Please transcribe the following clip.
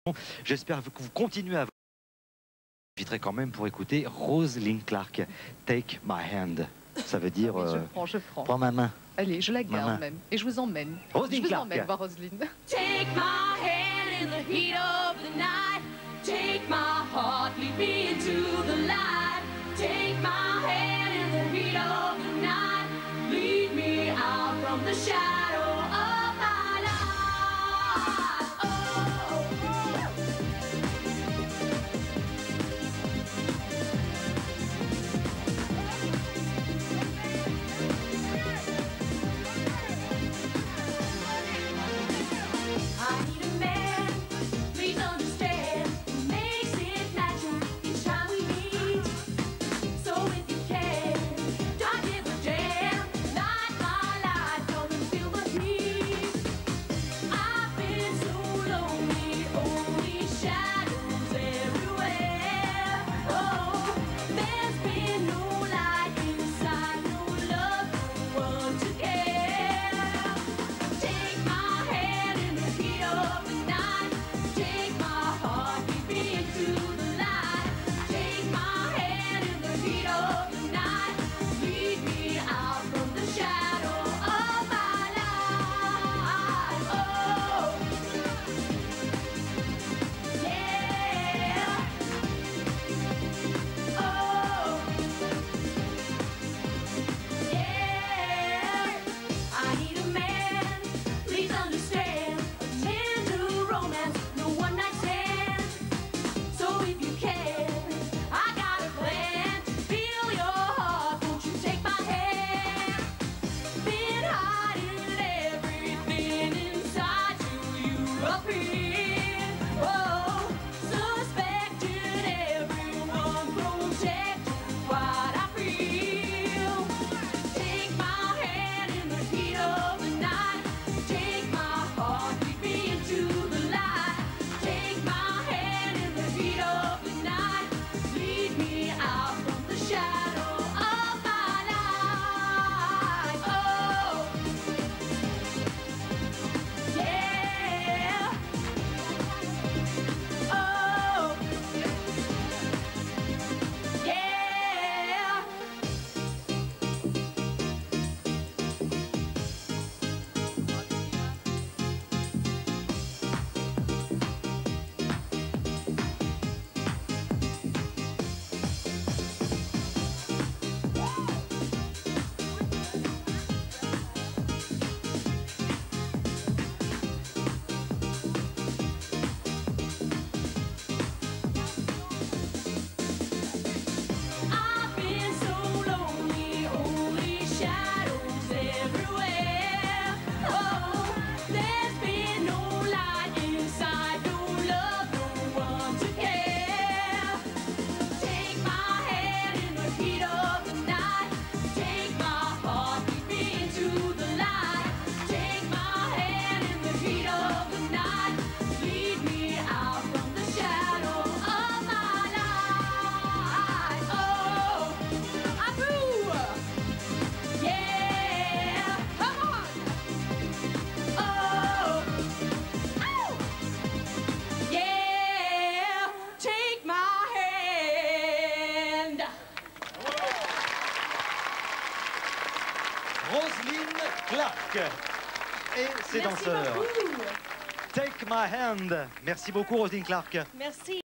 J'espère que vous continuez à... J'inviterai quand même pour écouter Rosalind Clark, Take My Hand. Ça veut dire... je prends. Prends ma main. Allez, je la garde même. Et je vous emmène. Rosalind Clark. Je vous emmène voir Roselyne. Take my hand in the heat of the night. Take my heart, lead me into the light. Take my hand in the heat of the night. Lead me out from the shadow of my life. Oh, I need a man, please understand, who makes it natural each time we meet. So if you can, don't give a damn, light my light, come and feel the heat. I've been so lonely, only shadows everywhere. Oh, there's been no light inside, no love, no one to care. Take my hand in the heat of the night. Take my heart, lead me into the light. Take my hand in the heat of the night. Lead me out from the shadow of my life. Oh, yeah. Oh, yeah. I need a man, please understand, a tender romance, no one night stand. So if you can, I got a plan to feel your heart. Won't you take my hand? Been hiding everything inside till you appear. Oh, suspected everyone, protected what I feel. Take my hand in the heat of the night. Take my heart, lead me into the light. Take my hand in the heat of the night. Lead me out from the shadow of my life. Oh, yeah. Oh, yeah. I've been so lonely, only shadows everywhere. Oh, there's been no light inside, no love, no one to care. Take my hand in the heat of the night. Take my heart, lead me into the light. Take my hand in the heat of the night. Lead me out from the shadow of my life. Oh, I move. Yeah, come on. Oh, oh, yeah. Take my hand. Rosalind Clark et ses Merci danseurs. beaucoup. Take My Hand. Merci beaucoup Rosalind Clark. Merci.